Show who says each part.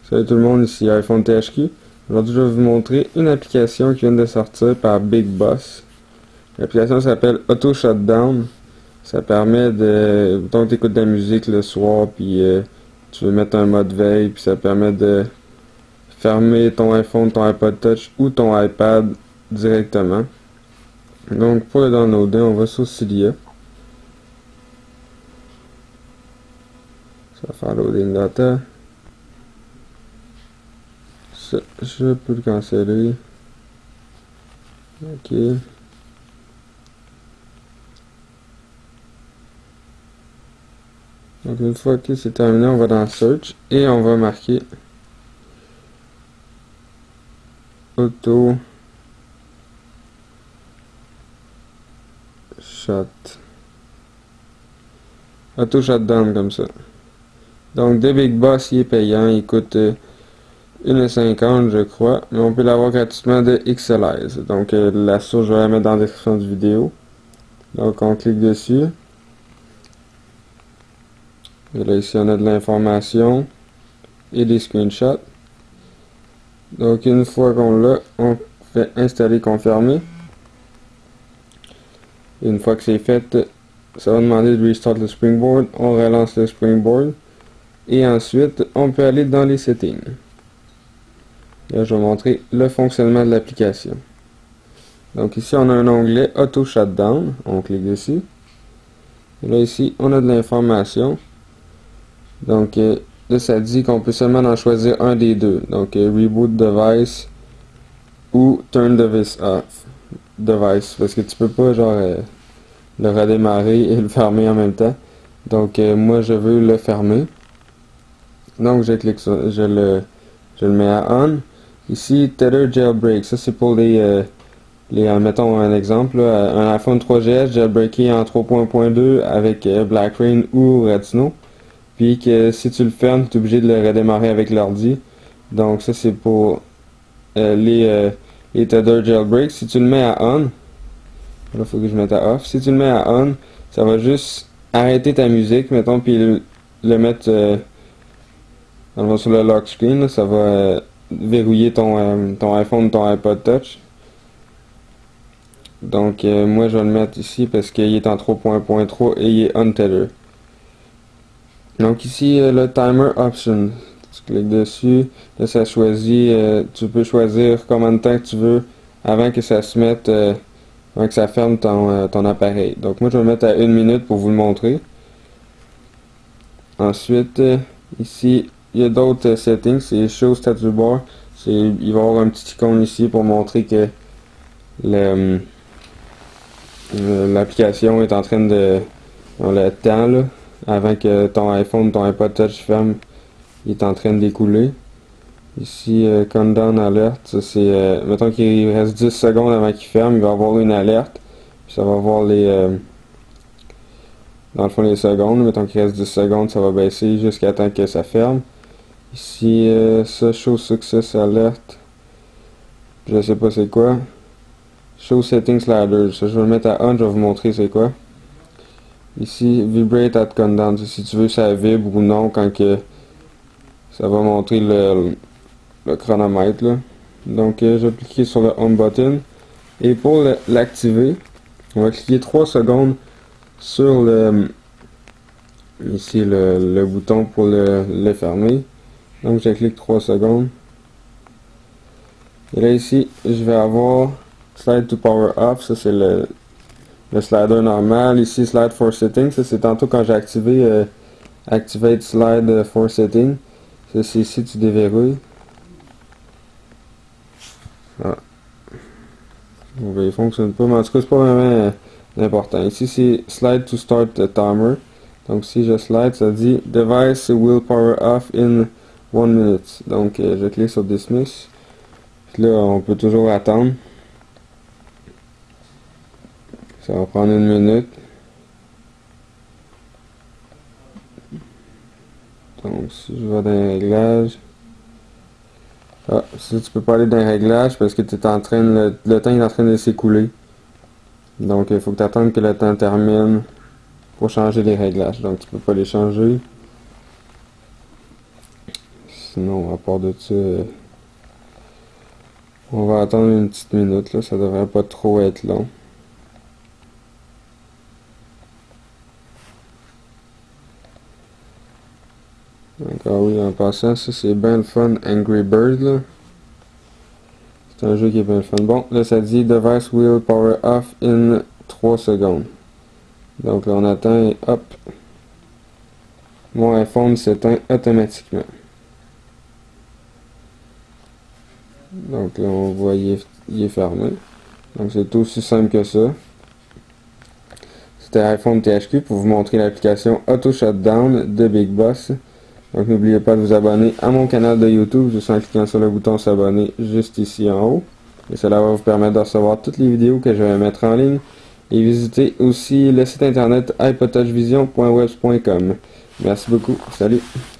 Speaker 1: Salut tout le monde, ici iPhone THQ. Aujourd'hui, je vais vous montrer une application qui vient de sortir par Big Boss. L'application s'appelle Auto Shutdown. Ça permet de... Mettons que tu écoutes de la musique le soir, puis tu veux mettre un mode veille, puis ça permet de fermer ton iPhone, ton iPod Touch ou ton iPad directement. Donc, pour le downloader, on va sur Cydia. Ça va faire loading data. Ça, je peux le canceller. Ok. Donc une fois que c'est terminé, on va dans Search et on va marquer Auto Shutdown comme ça. Donc de Big Boss, il est payant, il coûte 1,50 je crois, mais on peut l'avoir gratuitement de Xalize. Donc la source, je vais la mettre dans la description du vidéo. Donc on clique dessus. Et là ici on a de l'information et des screenshots. Donc une fois qu'on l'a, on fait installer, confirmer. Et une fois que c'est fait, ça va demander de restart le Springboard. On relance le Springboard. Et ensuite, on peut aller dans les settings. Là, je vais montrer le fonctionnement de l'application. Donc ici, on a un onglet Auto Shutdown. On clique dessus. Et là, ici, on a de l'information. Donc, là, ça dit qu'on peut seulement en choisir un des deux. Donc, Reboot Device ou Turn Device Off. Device. Parce que tu peux pas, genre, le redémarrer et le fermer en même temps. Donc, moi, je veux le fermer. Donc, je clique sur, je le mets à On. Ici, Tether Jailbreak. Ça, c'est pour mettons un exemple, là, un iPhone 3GS jailbreaké en 3.2 avec Black Rain ou Red Snow. Puis que si tu le fermes, tu es obligé de le redémarrer avec l'ordi. Donc ça c'est pour les Tether Jailbreak. Si tu le mets à On, là il faut que je mette à Off. Si tu le mets à On, ça va juste arrêter ta musique, mettons, puis le mettre sur le lock screen. Là, ça va verrouiller ton iPhone, ton iPod Touch. Donc moi je vais le mettre ici parce qu'il est en 3.3 et il est untether. Donc ici le timer option, tu cliques dessus, là ça choisit, tu peux choisir combien de temps que tu veux avant que ça se mette, avant que ça ferme ton appareil. Donc moi je vais le mettre à 1 minute pour vous le montrer. Ensuite ici il y a d'autres settings, c'est Show Status Bar, il va y avoir un petit icône ici pour montrer que l'application est en train de, le temps là, avant que ton iPhone, ton iPod Touch ferme, il est en train d'écouler. Ici, Countdown Alert, ça c'est, mettons qu'il reste 10 secondes avant qu'il ferme, il va avoir une alerte, puis ça va voir dans le fond les secondes, mettons qu'il reste 10 secondes, ça va baisser jusqu'à temps que ça ferme. Ici, ça, Show Success Alert, je sais pas c'est quoi. Show Settings Slider, ça je vais le mettre à On, je vais vous montrer c'est quoi. Ici, Vibrate at Countdown, si tu veux ça vibre ou non quand que ça va montrer le chronomètre là. Donc je vais cliquer sur le Home button et pour l'activer, on va cliquer 3 secondes sur ici le bouton pour le fermer. Donc je clique 3 secondes. Et là ici, je vais avoir Slide to Power Off, ça c'est le slider normal. Ici, Slide for Setting, ça c'est tantôt quand j'ai activé Activate Slide for Setting. Ça c'est ici, tu déverrouilles. Ah. Il fonctionne pas, mais en tout cas c'est pas vraiment important. Ici c'est Slide to Start the Timer. Donc si je slide, ça dit Device will power off in 1 minute. Donc je clique sur Dismiss. Puis là on peut toujours attendre. Ça va prendre 1 minute. Donc si je vais dans les réglages. Ah, si tu peux pas aller dans les réglages parce que tu es en train le temps est en train de s'écouler. Donc il faut que tu attendes que le temps termine pour changer les réglages. Donc tu peux pas les changer. sinon, à part de ça, on va attendre une petite minute, là, ça devrait pas trop être long. D'accord, oui, en passant, ça c'est bien le fun, Angry Bird, là. C'est un jeu qui est bien le fun. Bon, là ça dit Device will power off in 3 secondes. Donc là on attend et hop, mon iPhone s'éteint automatiquement. Donc là on voit il est fermé. Donc c'est aussi simple que ça. C'était iPhone THQ pour vous montrer l'application Auto Shutdown de Big Boss. Donc n'oubliez pas de vous abonner à mon canal de YouTube juste en cliquant sur le bouton s'abonner juste ici en haut. Et cela va vous permettre de recevoir toutes les vidéos que je vais mettre en ligne. Et visitez aussi le site internet iPodTouchVision.webs.com. Merci beaucoup. Salut!